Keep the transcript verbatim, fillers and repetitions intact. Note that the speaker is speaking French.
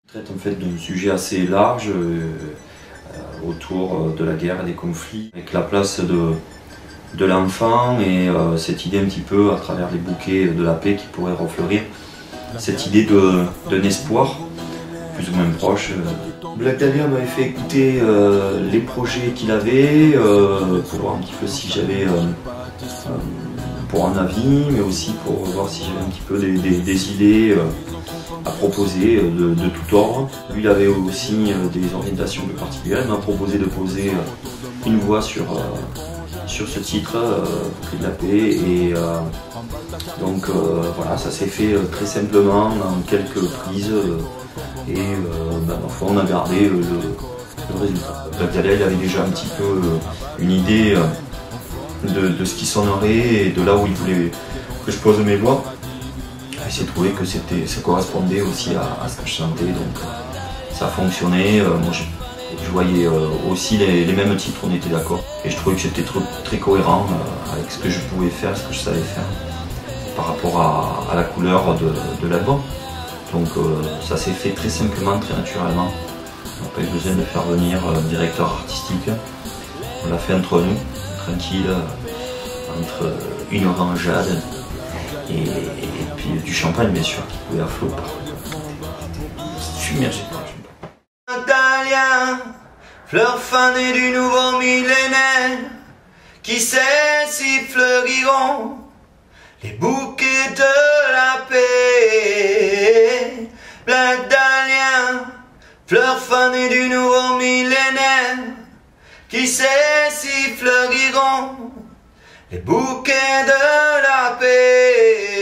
traite en fait d'un sujet assez large euh, autour de la guerre et des conflits, avec la place de, de l'enfant et euh, cette idée un petit peu à travers les bouquets de la paix qui pourrait refleurir, cette idée d'un espoir plus ou moins proche. Black Dahlia m'avait fait écouter euh, les projets qu'il avait euh, pour voir un petit peu si j'avais euh, euh, pour un avis, mais aussi pour voir si j'avais un petit peu des, des, des idées euh, à proposer de, de tout ordre. Lui, il avait aussi euh, des orientations plus particulières. Il m'a proposé de poser euh, une voix sur, euh, sur ce titre, euh, Prix de la paix. Et euh, donc euh, voilà, ça s'est fait euh, très simplement en quelques prises. Euh, et euh, ben, parfois, on a gardé euh, le, le résultat. Black Dahlia, il avait déjà un petit peu euh, une idée euh, de, de ce qui sonnerait et de là où il voulait que je pose mes voix. Et j'ai trouvé que ça correspondait aussi à, à ce que je chantais, donc euh, ça fonctionnait. Euh, moi, je, je voyais euh, aussi les, les mêmes titres, on était d'accord. Et je trouvais que j'étais très, très cohérent euh, avec ce que je pouvais faire, ce que je savais faire par rapport à, à la couleur de, de l'album. Donc euh, ça s'est fait très simplement, très naturellement. On n'a pas eu besoin de faire venir un directeur artistique. On l'a fait entre nous, tranquille, entre une orangeade et, et puis du champagne bien sûr qui coulait à flot. Submergé par le champagne. Dahlia, fleur fanée du nouveau millénaire, qui sait si fleuriront les bouquets de la paix. Black Dahlia, fleur fanée du nouveau millénaire, qui sait si fleuriront les bouquets de la paix.